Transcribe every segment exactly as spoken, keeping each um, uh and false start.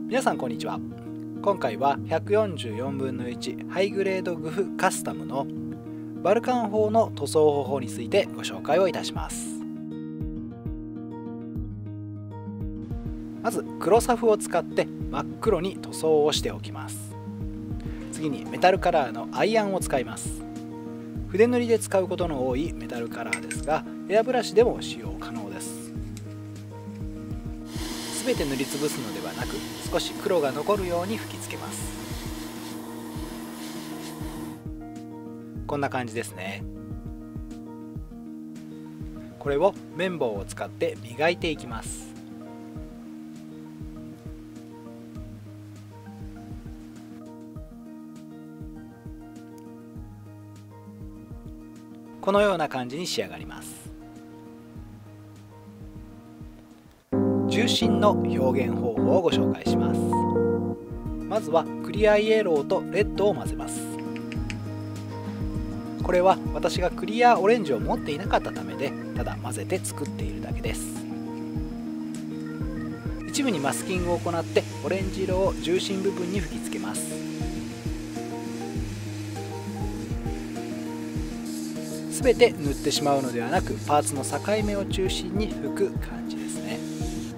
皆さんこんにちは。今回はひゃくよんじゅうよんぶんのいちハイグレードグフカスタムのバルカン砲の塗装方法についてご紹介をいたします。まず黒サフを使って真っ黒に塗装をしておきます。次にメタルカラーのアイアンを使います。筆塗りで使うことの多いメタルカラーですが、エアブラシでも使用可能です。すべて塗りつぶすのではなく、少し黒が残るように吹き付けます。こんな感じですね。これを綿棒を使って磨いていきます。このような感じに仕上がります。重心の表現方法をご紹介します。まずはクリアイエローとレッドを混ぜます。これは私がクリアオレンジを持っていなかったためで、ただ混ぜて作っているだけです。一部にマスキングを行ってオレンジ色を重心部分に吹き付けます。すべて塗ってしまうのではなく、パーツの境目を中心に吹く感じですね。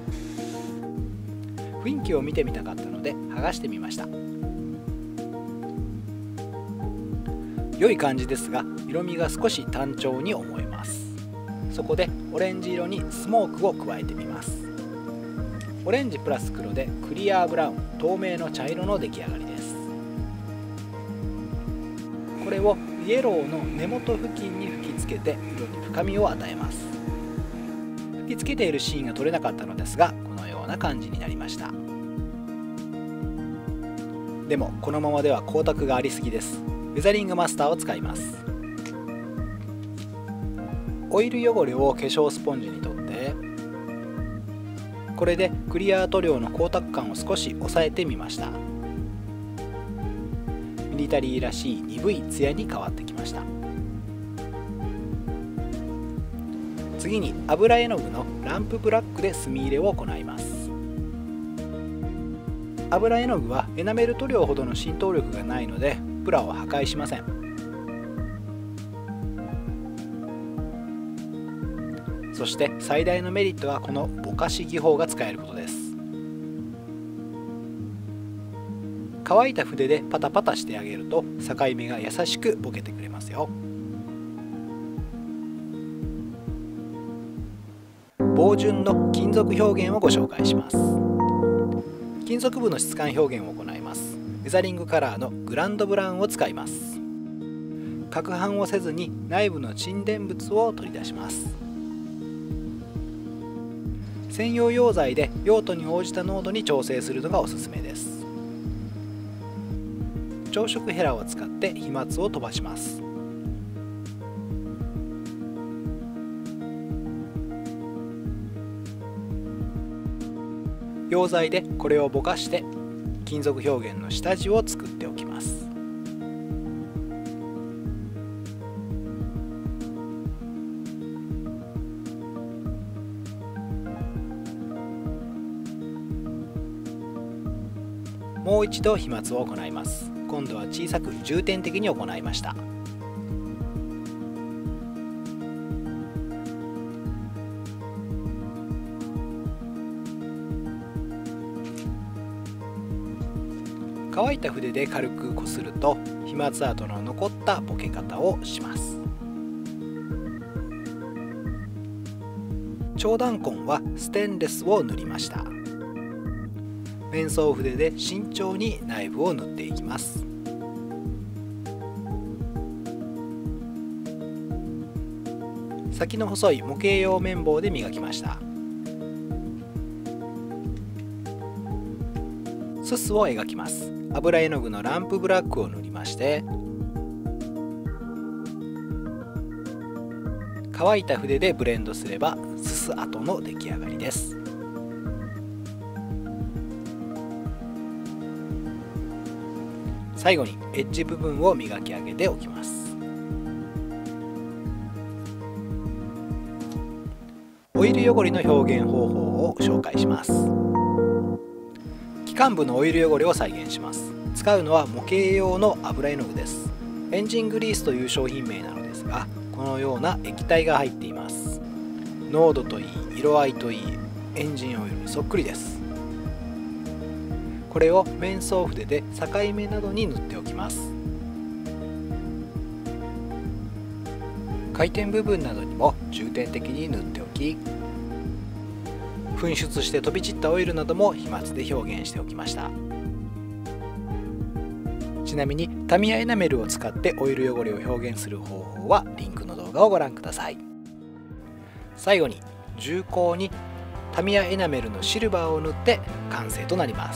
雰囲気を見てみたかったので剥がしてみました。良い感じですが、色味が少し単調に思えます。そこでオレンジ色にスモークを加えてみます。オレンジプラス黒でクリアブラウン、透明の茶色の出来上がりです。これをイエローの根元付近に吹き付けて色に深みを与えます。吹き付けているシーンが撮れなかったのですが、このような感じになりました。でもこのままでは光沢がありすぎです。ウェザリングマスターを使います。オイル汚れを化粧スポンジに取って、これでクリア塗料の光沢感を少し抑えてみました。ミリタリーらしい鈍い艶に変わってきました。次に油絵の具のランプブラックで墨入れを行います。油絵の具はエナメル塗料ほどの浸透力がないのでプラを破壊しません。そして最大のメリットはこのぼかし技法が使えることです。乾いた筆でパタパタしてあげると境目が優しくぼけてくれますよ。棒順の金属表現をご紹介します。金属部の質感表現を行います。ウェザリングカラーのグランドブラウンを使います。攪拌をせずに内部の沈殿物を取り出します。専用溶剤で用途に応じた濃度に調整するのがおすすめです。調色ヘラを使って飛沫を飛ばします。溶剤でこれをぼかして金属表現の下地を作っておきます。もう一度飛沫を行います。今度は小さく重点的に行いました。乾いた筆で軽くこすると飛沫跡の残ったぼけ方をします。長弾痕はステンレスを塗りました。ペンソー筆で慎重に内部を塗っていきます。先の細い模型用綿棒で磨きました。すすを描きます。油絵の具のランプブラックを塗りまして、乾いた筆でブレンドすればすす跡の出来上がりです。最後にエッジ部分を磨き上げておきます。オイル汚れの表現方法を紹介します。機管部のオイル汚れを再現します。使うのは模型用の油絵の具です。エンジングリースという商品名なのですが、このような液体が入っています。濃度といい、色合いといい、エンジンオイルにそっくりです。これを面相筆で境目などに塗っておきます。回転部分などにも重点的に塗っておき、噴出して飛び散ったオイルなども飛沫で表現しておきました。ちなみにタミヤエナメルを使ってオイル汚れを表現する方法はリンクの動画をご覧ください。最後に重厚にタミヤエナメルのシルバーを塗って完成となります。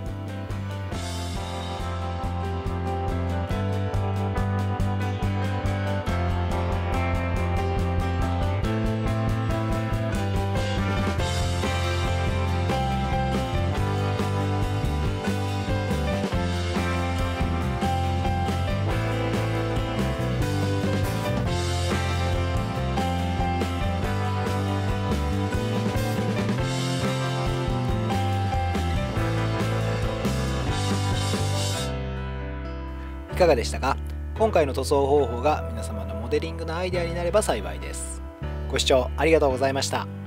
いかがでしたか？今回の塗装方法が皆様のモデリングのアイデアになれば幸いです。ご視聴ありがとうございました。